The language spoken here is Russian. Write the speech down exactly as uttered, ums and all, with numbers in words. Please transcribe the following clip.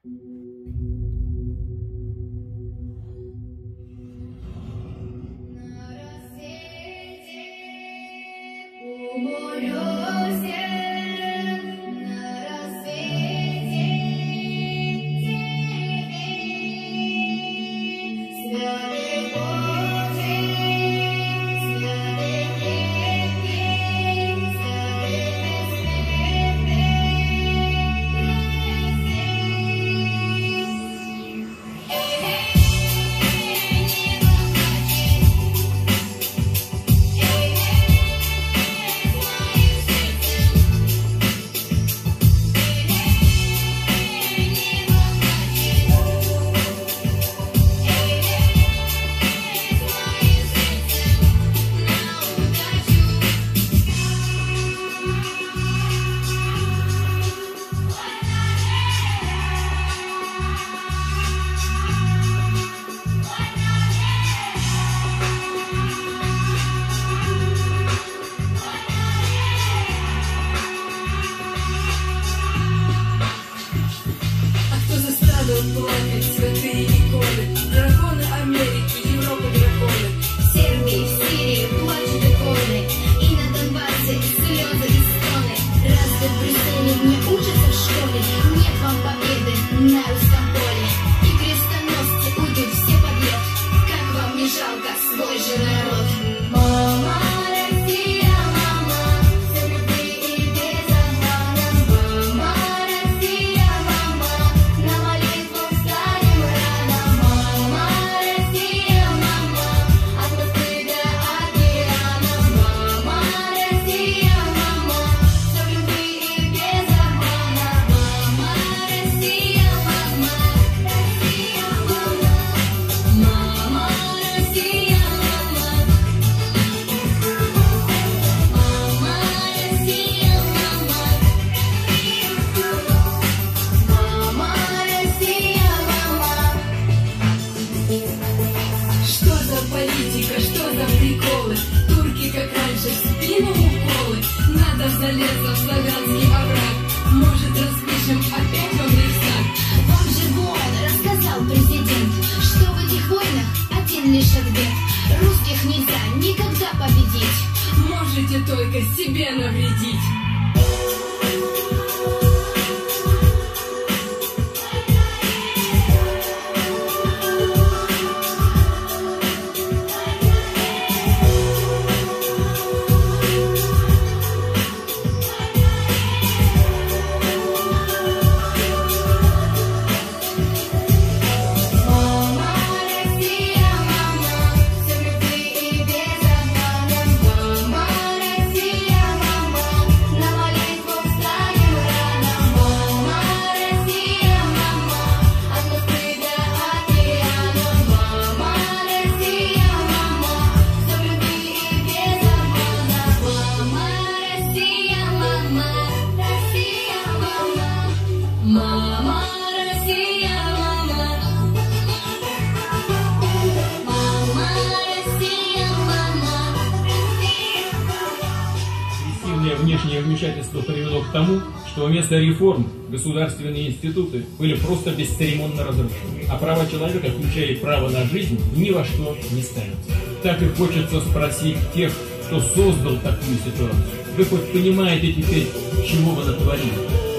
залезла в славянский овраг. Может, распишем опять мудрый сад. Вам же вон рассказал президент, что в этих войнах один лишь ответ. Русских нельзя никогда победить. Можете только себе навредить. Мама Россия, мама. Мама Россия, мама. Агрессивное внешнее вмешательство привело к тому, что вместо реформ государственные институты были просто бесцеремонно разрушены, а права человека, включая право на жизнь, ни во что не ставятся. Так и хочется спросить тех, кто создал такую ситуацию. Вы хоть понимаете теперь, чего вы натворили?